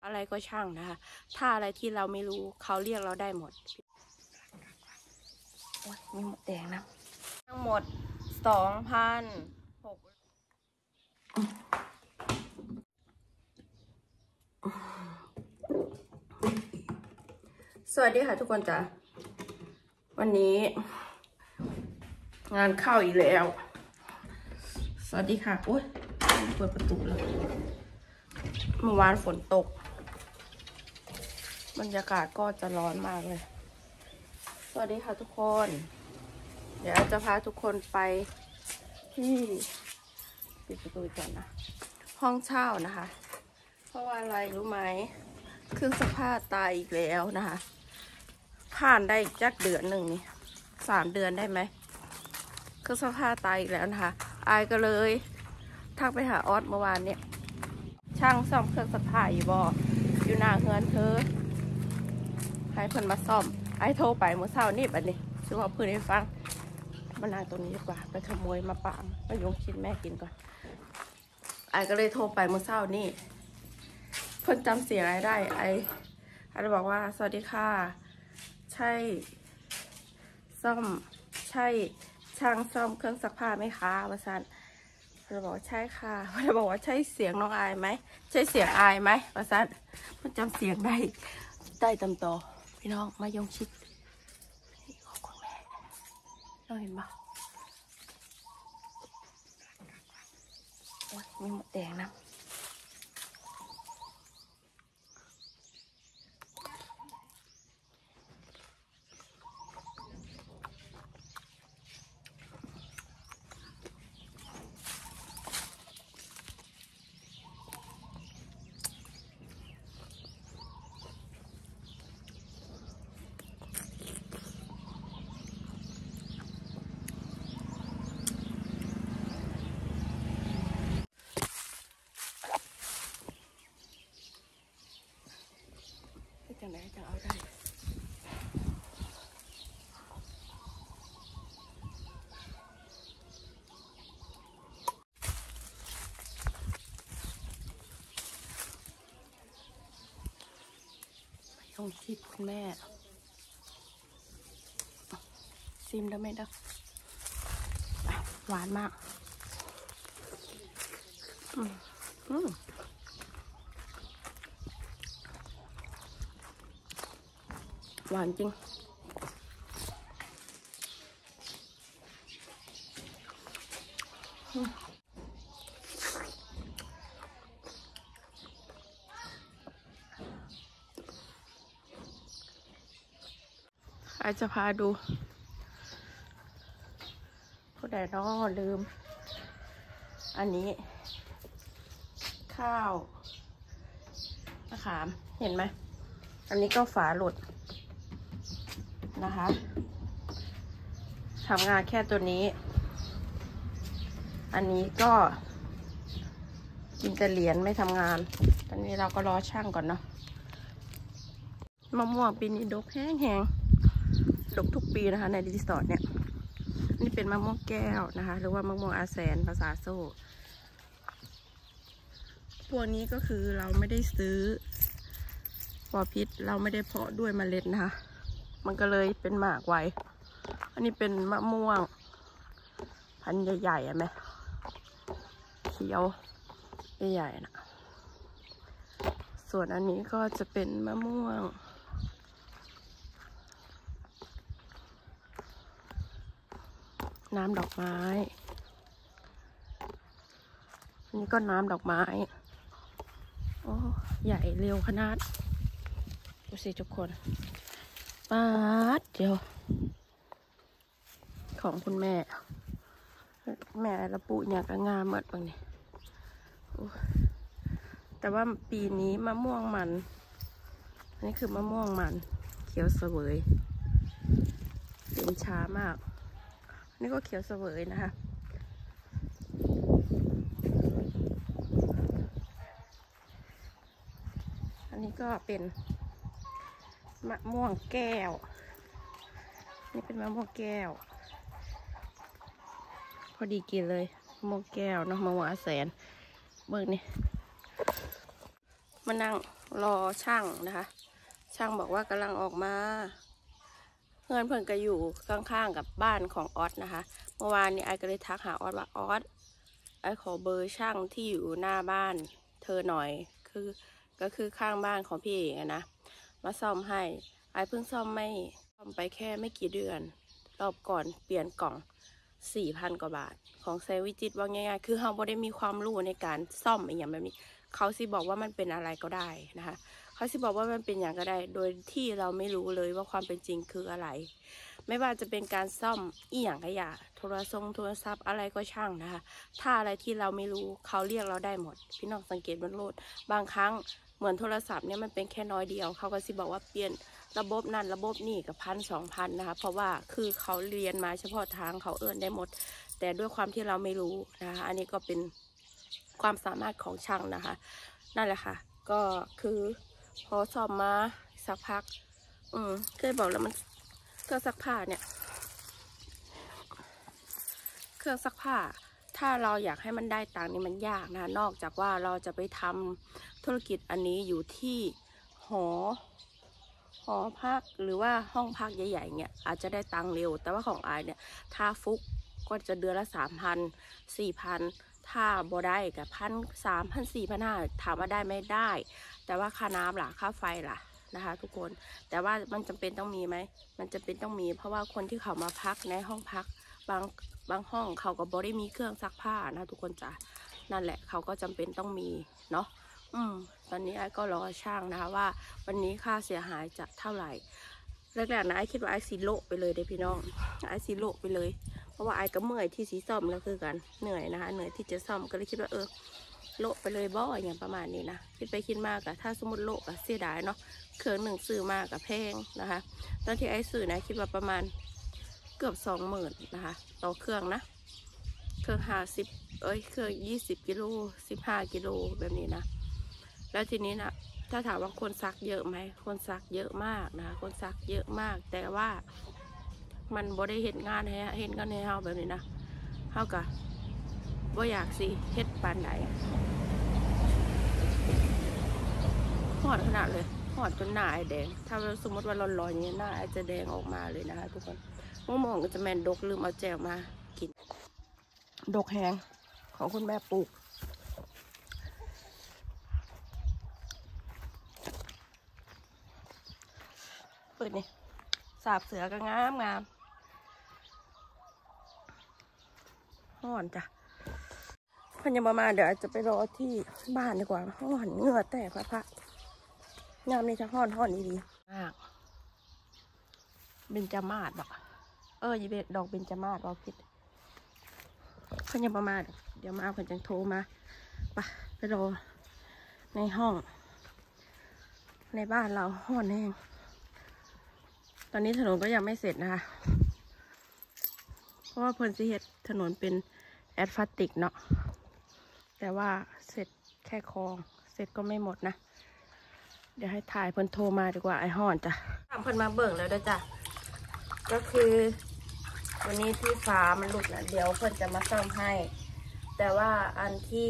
อะไรก็ช่างนะคะถ้าอะไรที่เราไม่รู้เขาเรียกเราได้หมดโอ้ยมีหมดแดงนะทั้งหมด2,600สวัสดีค่ะทุกคนจ้ะวันนี้งานเข้าอีกแล้วสวัสดีค่ะโอ๊ยเปิดประตูแล้วเมื่อวานฝนตกบรรยากาศก็จะร้อนมากเลยสวัสดีค่ะทุกคนเดี๋ยวจะพาทุกคนไปที่ปิดประตูก่อนนะห้องเช่านะคะเพราะว่าอะไรรู้ไหมเครื่องซักผ้าตายอีกแล้วนะคะผ่านได้จักเดือนหนึ่งนี่3 เดือนได้ไหมเครื่องซักผ้าตายอีกแล้วนะคะอายก็เลยทักไปหาออสเมื่อวานเนี่ยช่างซ่อมเครื่องซักผ้าอยู่หน้าเฮือนเธอให้เพิ่นมาซ่อมไอ้โทรไปเมื่อเช้านี่บัดนี้ซึ่งว่าเพื่อนให้ฟังมานั่งตรงนี้ดีกว่าไปขโมยมาปางไปยงชิ้นแม่กินก่อนไอ้ก็เลยโทรไปเมื่อเช้านี่เพิ่นจำเสียงไอ้ได้ไอ้บอกว่าสวัสดีค่ะใช่ช่างซ่อมเครื่องซักผ้าไหมคะวะซันเราบอกใช่ค่ะเราบอกว่าใช่เสียงน้องอายไหมใช่เสียงอายไหมวะซันเพิ่นจำเสียงได้ตำต่อพี่น้องมายงชิดขอบคุณแม่เราเห็นปะโอ้ยมีหมดแดงนะจังไหนจะเอาได้ยงชิดคุณแม่ซิมได้ไหมดักหวานมากหวานจริงอาจจะพาดูผู้ใดน้อลืมอันนี้ข้าวมะขามเห็นไหมอันนี้ก็ฝาหลุดนะคะทำงานแค่ตัวนี้อันนี้ก็กินแต่เหรียญไม่ทำงานตอนนี้เราก็รอช่างก่อนเนาะมะม่วงปีนี้ดกแห้งดกทุกปีนะคะในรีสอร์ทเนี่ยนี่เป็นมะม่วงแก้วนะคะหรือว่ามะม่วงอาแสนภาษาโซ่พวกนี้ก็คือเราไม่ได้ซื้อปอพิษเราไม่ได้เพาะด้วยเมล็ดนะคะมันก็เลยเป็นหมากไวอันนี้เป็นมะม่วงพันธุ์ใหญ่ๆไหมเขียวใหญ่ๆนะส่วนอันนี้ก็จะเป็นมะม่วงน้ำดอกไม้อันนี้ก็น้ำดอกไม้โอ้ใหญ่เร็วขนาดดูสิทุกคนป๊าดเดียวของคุณแม่ระปุเนี่ยก็งามหมดบางนี่แต่ว่าปีนี้มะม่วงมันอันนี้คือมะม่วงมันเขียวเสวยเป็นช้ามากนี่ก็เขียวเสวยนะคะอันนี้ก็เป็นมะม่วงแก้วนี่เป็นมะม่วงแก้วพอดีกินเลยมะม่วงแก้วเนาะมะม่วงอาแสนเบิ่งนี่มานั่งรอช่างนะคะช่างบอกว่ากำลังออกมาเพื่อนเพิ่นก็อยู่ข้างๆกับบ้านของออสนะคะเมื่อวานนี้ไอก็เลยทักหาออสว่าออสไอขอเบอร์ช่างที่อยู่หน้าบ้านเธอหน่อยก็คือข้างบ้านของพี่เองนะมาซ่อมให้ไอเพิ่งซ่อมไปแค่ไม่กี่เดือนรอบก่อนเปลี่ยนกล่อง 4,000 กว่าบาทของเซวิจิตว่าง่ายๆคือเราไม่ได้มีความรู้ในการซ่อมอย่างแบบนี้เขาสิบอกว่ามันเป็นอะไรก็ได้นะคะเขาสิบอกว่ามันเป็นอย่างก็ได้โดยที่เราไม่รู้เลยว่าความเป็นจริงคืออะไรไม่ว่าจะเป็นการซ่อมอีหยังก็อย่าโทรศัพท์อะไรก็ช่างนะคะถ้าอะไรที่เราไม่รู้เขาเรียกเราได้หมดพี่น้องสังเกตบนโลดบางครั้งเหมือนโทรศัพท์เนี่ยมันเป็นแค่น้อยเดียวเขาก็สิบอกว่าเปลี่ยนระบบนั่นระบบนี่กับ1,000-2,000นะคะเพราะว่าคือเขาเรียนมาเฉพาะทางเขาเอิ้นได้หมดแต่ด้วยความที่เราไม่รู้นะคะอันนี้ก็เป็นความสามารถของช่างนะคะนั่นแหละค่ะก็คือพอซ่อมมาสักพักเคยบอกแล้วมันเครื่องซักผ้าเนี่ยเครื่องซักผ้าถ้าเราอยากให้มันได้ตังค์นี่มันยากนะนอกจากว่าเราจะไปทำธุรกิจอันนี้อยู่ที่หอพักหรือว่าห้องพักใหญ่ๆเนี่ยอาจจะได้ตังค์เร็วแต่ว่าของอายเนี่ยถ้าฟุกก็จะเดือนละ3,000 4,000ถ้าบ่ได้กับ1,300 1,400 1,500ถามว่าได้ไม่ได้แต่ว่าค่าน้ำล่ะค่าไฟล่ะนะคะทุกคนแต่ว่ามันจำเป็นต้องมีไหมมันจำเป็นต้องมีเพราะว่าคนที่เขามาพักในห้องพักบางห้องเขาก็บ่ได้มีเครื่องซักผ้านะทุกคนจ้ะนั่นแหละเขาก็จำเป็นต้องมีเนาะตอนนี้ไอ้ก็รอช่างนะคะว่าวันนี้ค่าเสียหายจะเท่าไหร่แรกๆนะไอ้คิดว่าไอ้ซีโร่ไปเลยเด้พี่น้องไอ้ซีโร่ไปเลยเพราะว่าไอ้ก็เมื่อยที่สีซ่อมแล้วคือกันเหนื่อยนะคะเหนื่อยที่จะซ่อมก็เลยคิดว่าโละไปเลยบ่อย่างประมาณนี้นะคิดไปคิดมากอะถ้าสมมติโละอะเสียดายเนาะเครื่องหนึ่งซื้อมากกับแพงนะคะตอนที่ไอ้ซื้อนะคิดว่าประมาณเกือบ20,000นะคะต่อเครื่องนะเครื่อง50เครื่อง20 กิโล15 กิโลแบบนี้นะแล้วทีนี้นะถ้าถามว่าคนซักเยอะไหมคนซักเยอะมากนะคะคนซักเยอะมากแต่ว่ามันบ่ได้เห็นงานให้เห็นกันในเฮาแบบนี้นะเฮากะบ่อยากสิเฮ็ดปานใดหอดขนาดเลยหอดจนหน้าไอแดงถ้าสมมติว่าร้อนๆอย่างนี้หน้าไอจะแดงออกมาเลยนะคะทุกคนมองก็จะแมนดกลืมเอาแจวมากินดกแหงของคุณแม่ปลูกเปิดนี่สาบเสือก็งามห่อนจ้ะพันยามาเดี๋ยวจะไปรอที่บ้านดีกว่าห่อนเหงื่อแตกพระงามนี่จะห่อนดีมากเบญจมาศบอกยีเบดดอกเบญจมาศเราผิดพันยามาเดี๋ยวมาเอาเพิ่นจังโทรมาไปรอในห้องในบ้านเราห่อนแห้งตอนนี้ถนนก็ยังไม่เสร็จนะคะเพราะว่าเพิ่นสิเฮ็ดถนนเป็นแอสฟัลติกเนาะแต่ว่าเสร็จแค่คลองเสร็จก็ไม่หมดนะเดี๋ยวให้ถ่ายเพิ่นโทรมาดีกว่าไอห่อนจ้ะตามเพิ่นมาเบิ่งแล้วด้วยจ้ะก็คือวันนี้ที่ฟ้ามันหลุดนะเดี๋ยวเพิ่นจะมาซ่อมให้แต่ว่าอั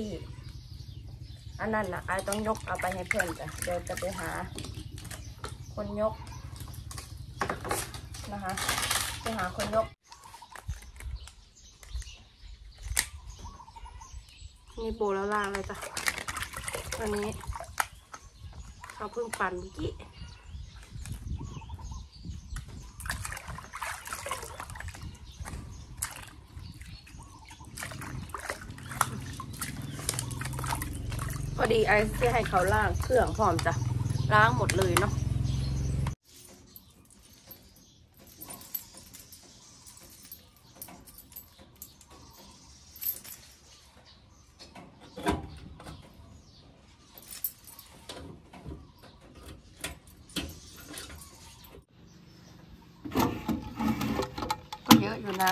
นนั้นนะไอต้องยกเอาไปให้เพิ่นจ้ะเดี๋ยวจะไปหาคนยกนะคะไปหาคนยกนี่ปูแล้วล่างเลยจ้ะวันนี้เขาเพิ่งปั่นเมื่อกี้พอดีไอ้จะให้เขาล้างเครื่องพร้อมจ้ะล้างหมดเลยเนาะก็เยอะอยู่นะ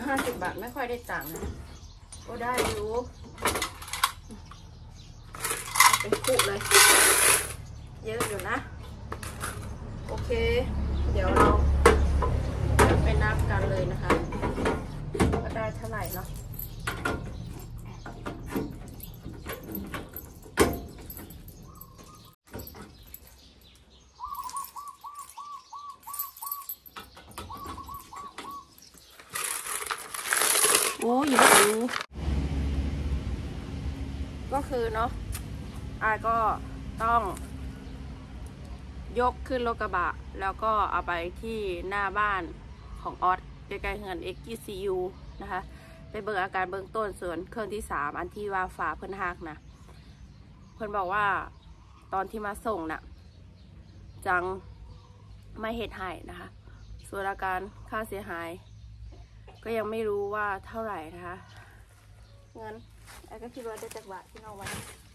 50 บาทไม่ค่อยได้ตังค์นะก็ได้อยู่เป็นคู่เลย เยอะอยู่นะ โอเค เดี๋ยวเราไปนับกันเลยนะคะก็ได้เท่าไหร่เนาะโอ้ยอยู่ก็คือเนาะอาก็ต้องยกขึ้นรถกระบะแล้วก็เอาไปที่หน้าบ้านของออสใกล้ๆเฮือน XGCU นะคะไปเบิ่งอาการเบื้องต้นส่วนเครื่องที่3อันที่ว่าฝาเพิ่นหักนะเพิ่นบอกว่าตอนที่มาส่งน่ะจังไม่เฮ็ดให้นะคะส่วนอาการค่าเสียหายก็ยังไม่รู้ว่าเท่าไหร่นะคะเงินไอ้ก็คิดว่าได้จากบาทที่น้องไว้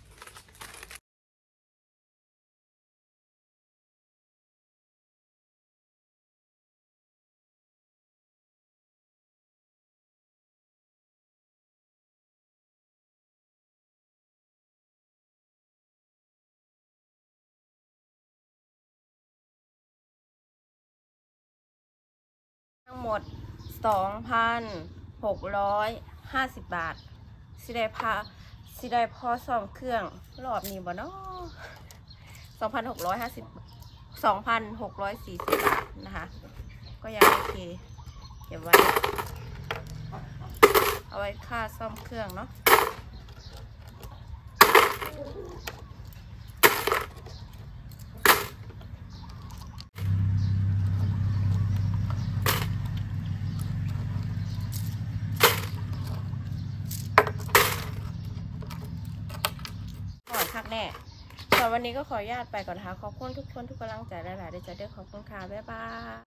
ทั้งหมด 2,650 บาทสิได้พอซ่อมเครื่องรอบนี้บ่เนาะ2,640 บาทนะคะก็ยังโอเคเก็บไว้เอาไว้ค่าซ่อมเครื่องเนาะพักแน่สำหรับวันนี้ก็ขออนุญาตไปก่อนนะคะขอบคุณทุกคนทุกกำลังใจหลายๆได้จะได้ขอบคุณค่ะบ๊ายบาย